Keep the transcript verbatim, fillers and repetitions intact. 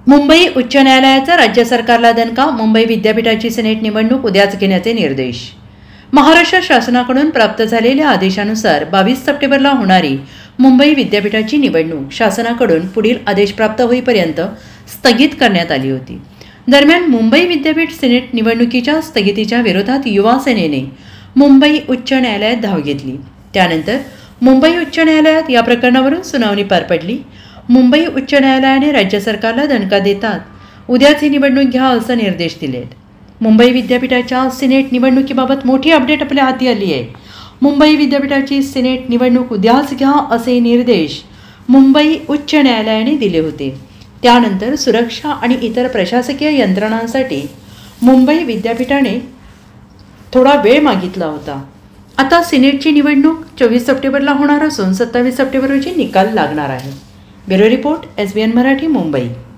मुंबई उच्च न्यायालयाचा राज्य सरकारला दणका. मुंबई विद्यापीठाची सिनेट निवडणूक उद्याच घेण्याचे निर्देश. महाराष्ट्र शासनाकडून प्राप्त झालेल्या आदेशानुसार बावीस सप्टेंबरला होणारी मुंबई विद्यापीठाची निवडणूक शासनाकडून पुढील आदेश प्राप्त होईपर्यंत स्थगित करण्यात आली होती. दरम्यान मुंबई विद्यापीठ सिनेट निवडणुकीच्या स्थगितीच्या विरोधात युवा सेनेने मुंबई उच्च न्यायालयात धाव घेतली. त्यानंतर मुंबई उच्च न्यायालयात या प्रकरणावरून सुनावणी पार पडली. मुंबई उच्च न्यायालयाने राज्य सरकारला दणका देतात उद्याच ही निवडणूक घ्या असे निर्देश दिलेत. मुंबई विद्यापीठाच्या सिनेट निवडणुकीबाबत मोठी अपडेट आपल्या हाती आली आहे. मुंबई विद्यापीठाची सिनेट निवडणूक उद्याच घ्या असे निर्देश मुंबई उच्च न्यायालयाने दिले होते. त्यानंतर सुरक्षा आणि इतर प्रशासकीय यंत्रणांसाठी मुंबई विद्यापीठाने थोडा वेळ मागितला होता. आता सिनेटची निवडणूक चोवीस सप्टेंबरला होणार असून सत्तावीस सप्टेंबर रोजी निकाल लागणार आहे. Bureau report, S B N Marathi, Mumbai.